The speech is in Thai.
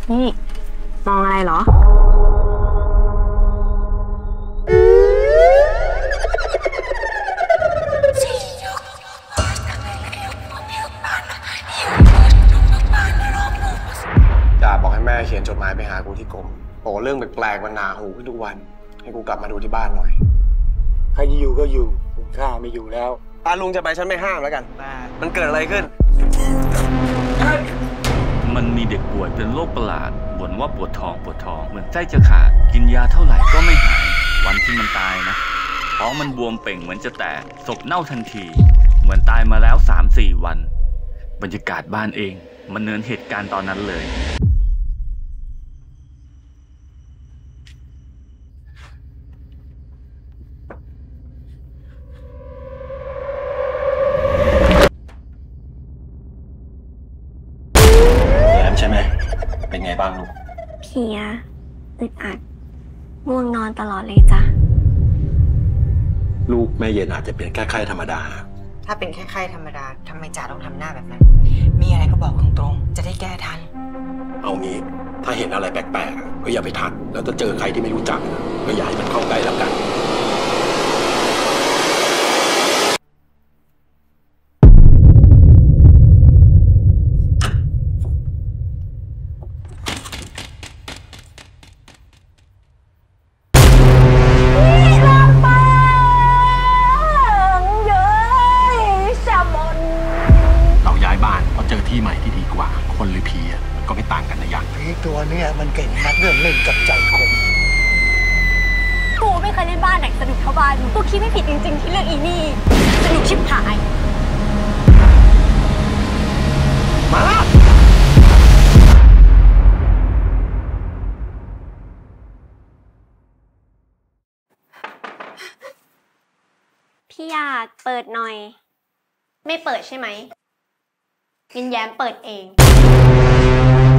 นี่มองอะไรเหรอจ่าบอกให้แม่เขียนจดหมายไปหากูที่กรมบอกเรื่องแปลกๆมันหนาหูขึ้นทุกวันให้กูกลับมาดูที่บ้านหน่อยใครอยู่ก็อยู่คุณข้าไม่อยู่แล้วลุงจะไปฉันไม่ห้ามแล้วกันมันเกิดอะไรขึ้นมันมีเด็กป่วยเป็นโรคประหลาดบ่นว่าปวดท้องเหมือนใจจะขาดกินยาเท่าไหร่ก็ไม่หายวันที่มันตายนะท้องมันบวมเป่งเหมือนจะแตกศพเน่าทันทีเหมือนตายมาแล้ว 3-4 วันบรรยากาศบ้านเองมันเนินเหตุการณ์ตอนนั้นเลยใช่ไหมเป็นไงบ้างลูกเพลียอึดอัดง่วงนอนตลอดเลยจ้ะลูกแม่เย็นอาจจะเป็นแค่ไข้ธรรมดาถ้าเป็นแค่ไข้ธรรมดาทำไมจ่าต้องทำหน้าแบบนั้นมีอะไรก็บอกตรงๆจะได้แก้ทันเอางี้ถ้าเห็นอะไรแปลกๆก็อย่าไปทักแล้วถ้าเจอใครที่ไม่รู้จักก็อย่าให้มันเข้าใกล้แล้วกันบ้านพอเจอที่ใหม่ที่ดีกว่าคนหรือผีมันก็ไม่ต่างกันนะอย่างผีตัวนี้มันเก่งนักเรื่องเล่นกับใจคนกูไม่เคยเล่นบ้านไหนสนุกเท่าบ้านกูคิดไม่ผิดจริงๆที่เลือกอีนี่สนุกชิบหายมาพี่อยากเปิดหน่อยไม่เปิดใช่ไหมยินแย้มเปิดเอง